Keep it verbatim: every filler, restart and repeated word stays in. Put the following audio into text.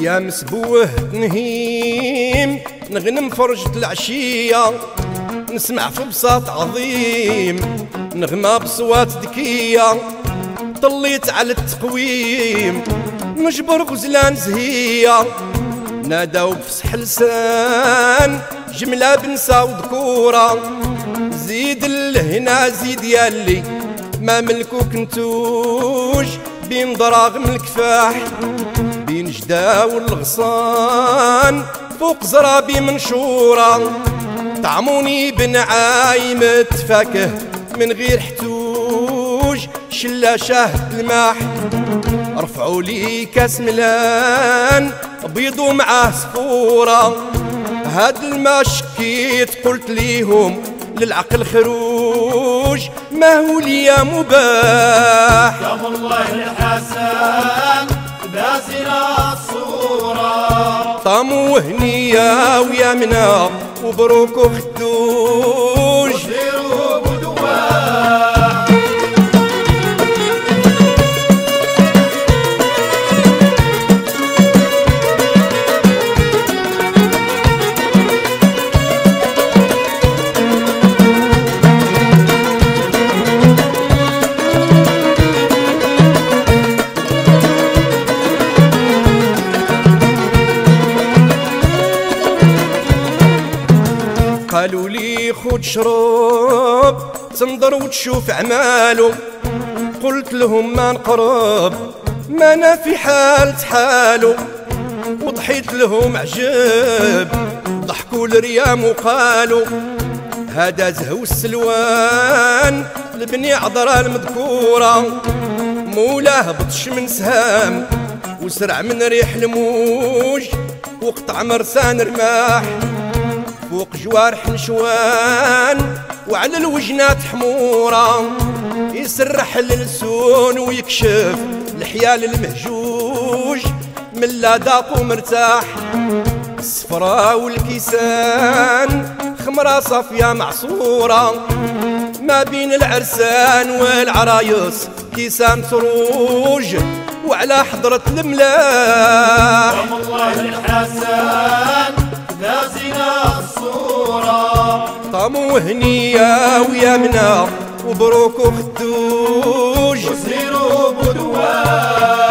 يا مسبوه نهيم نغنم فرجة العشية، نسمع في بساط عظيم نغمة بصوات ذكية، طليت على التقويم نجبر غزلان زهية، ناداو بفسح لسان جملة بنسا وذكورة، زيد لهنا زيد ياللي ما ملكوك نتوج بين ضراغم الكفاح، بين جدا والغصان فوق زرابي منشورة، طعموني بنعايم تفاكه من غير حتوج شلا شاهد الماح، رفعوا لي كاس ملان بيض ومعاه صفورة، هاد الما شكيت قلت ليهم للعقل خروج ما هو ليا مباح. يا والله الحسن باسنا الصورة، طامو وهنية ويا منا وبروك وخدوج وسيروا بدواح. قالوا لي خد شرب تنظر وتشوف اعماله، قلت لهم ما نقرب ما انا في حال حاله، وضحيت لهم عجب ضحكوا الريام وقالوا هذا زهو السلوان لبني عذرا المذكوره، مولاه بطش من سهام وسرع من ريح الموج وقطع مرسان رماح، فوق جوارح نشوان وعلى الوجنات حمورة، يسرح للسون ويكشف الحيال المهجوج من لا داق ومرتاح، الصفرا والكيسان خمرة صافية معصورة، ما بين العرسان والعرايس كيسان سروج وعلى حضرة الملاح. يا والله الحسن باسنا الصورة، طامو وهنية ويا منا وبروك وخدوج وسيروا بدواح.